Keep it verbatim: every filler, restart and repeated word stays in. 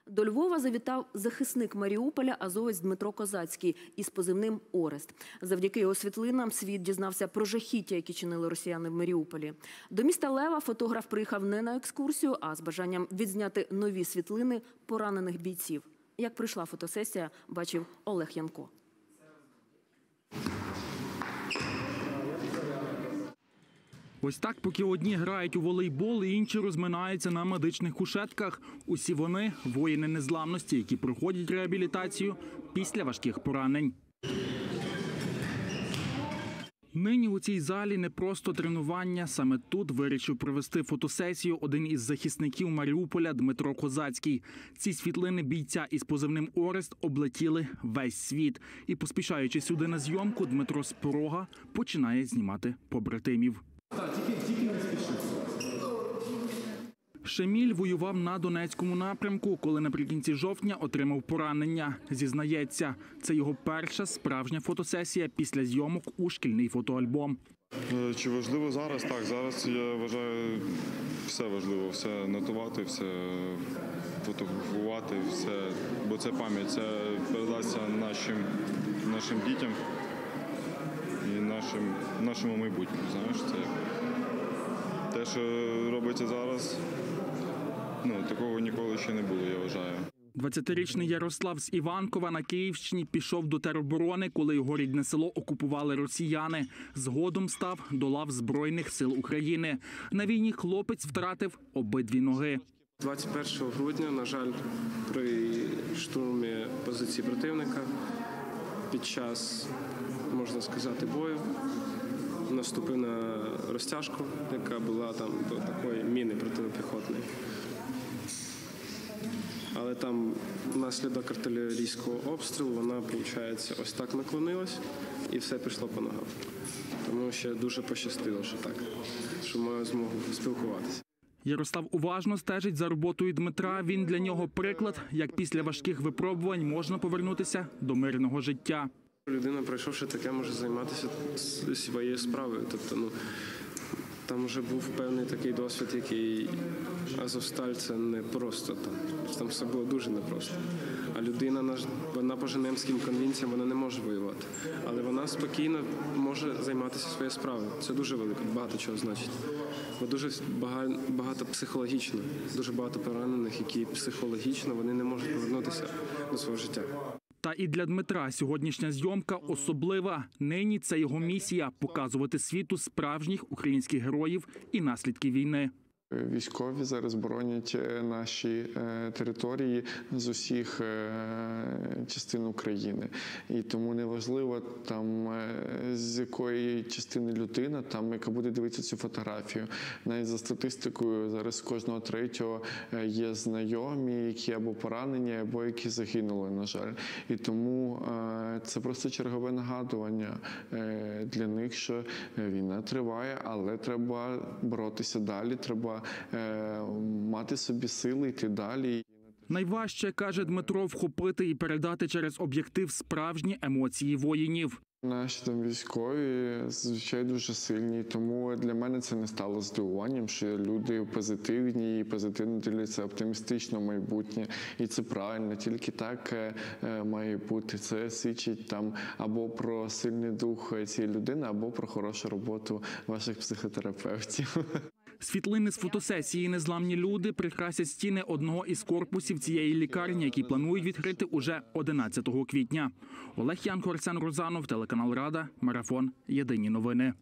До Львова завітав захисник Маріуполя азовець Дмитро Козацький із позивним «Орест». Завдяки його світлинам світ дізнався про жахіття, які чинили росіяни в Маріуполі. До міста Лева фотограф приїхав не на екскурсію, а з бажанням відзняти нові світлини поранених бійців. Як пройшла фотосесія, бачив Олег Янко. Ось так, поки одні грають у волейбол, інші розминаються на медичних кушетках. Усі вони – воїни незламності, які проходять реабілітацію після важких поранень. Нині у цій залі не просто тренування. Саме тут вирішив провести фотосесію один із захисників Маріуполя Дмитро Козацький. Ці світлини бійця із позивним «Орест» облетіли весь світ. І поспішаючи сюди на зйомку, Дмитро з порога починає знімати побратимів. Шеміль воював на Донецькому напрямку, коли наприкінці жовтня отримав поранення. Зізнається, це його перша справжня фотосесія після зйомок у шкільний фотоальбом. Чи важливо зараз? Так, зараз я вважаю, все важливо, все нотувати, все фотографувати, все, бо це пам'ять, це передасться нашим, нашим дітям і нашим, нашому майбутньому. Знаєш, це те, що робиться зараз, ну, такого ніколи ще не було, я вважаю. двадцятирічний Ярослав з Іванкова на Київщині пішов до тероборони, коли його рідне село окупували росіяни. Згодом став до лав Збройних сил України. На війні хлопець втратив обидві ноги. двадцять першого грудня, на жаль, при штурмі позиції противника під час, можна сказати, бою наступив на розтяжку, яка була там до такої міни протипіхотної. Але там внаслідок артилерійського обстрілу вона, виходить, ось так наклонилась і все пішло по ногам. Тому ще дуже пощастило, що так, що маю змогу спілкуватися. Ярослав уважно стежить за роботою Дмитра. Він для нього приклад, як після важких випробувань можна повернутися до мирного життя. Людина, пройшовши таке, може займатися своєю справою. Тобто, ну, там вже був певний такий досвід, який Азовсталь – це не просто там. Там все було дуже непросто. А людина, вона по Женевським конвенціям, вона не може воювати. Але вона спокійно може займатися своєю справою. Це дуже велико, багато чого значить. Бо дуже багато психологічно, дуже багато поранених, які психологічно вони не можуть повернутися до свого життя. Та і для Дмитра сьогоднішня зйомка особлива. Нині це його місія – показувати світу справжніх українських героїв і наслідки війни. Військові зараз боронять наші території з усіх частин України. І тому неважливо, там, з якої частини людина, там, яка буде дивитися цю фотографію. Навіть за статистикою зараз кожного третього є знайомі, які або поранені, або які загинули, на жаль. І тому це просто чергове нагадування для них, що війна триває, але треба боротися далі, треба мати собі сили йти далі. Найважче, каже Дмитро, вхопити і передати через об'єктив справжні емоції воїнів. Наші там військові, звичайно, дуже сильні, тому для мене це не стало здивуванням, що люди позитивні і позитивно дивляться оптимістично майбутнє. І це правильно, тільки так має бути. Це свідчить там або про сильний дух цієї людини, або про хорошу роботу ваших психотерапевтів. Світлини з фотосесії «Незламні люди» прикрасять стіни одного із корпусів цієї лікарні, які планують відкрити уже одинадцятого квітня. Олег Янко, Арсен Розанов, телеканал Рада, Марафон. Єдині новини.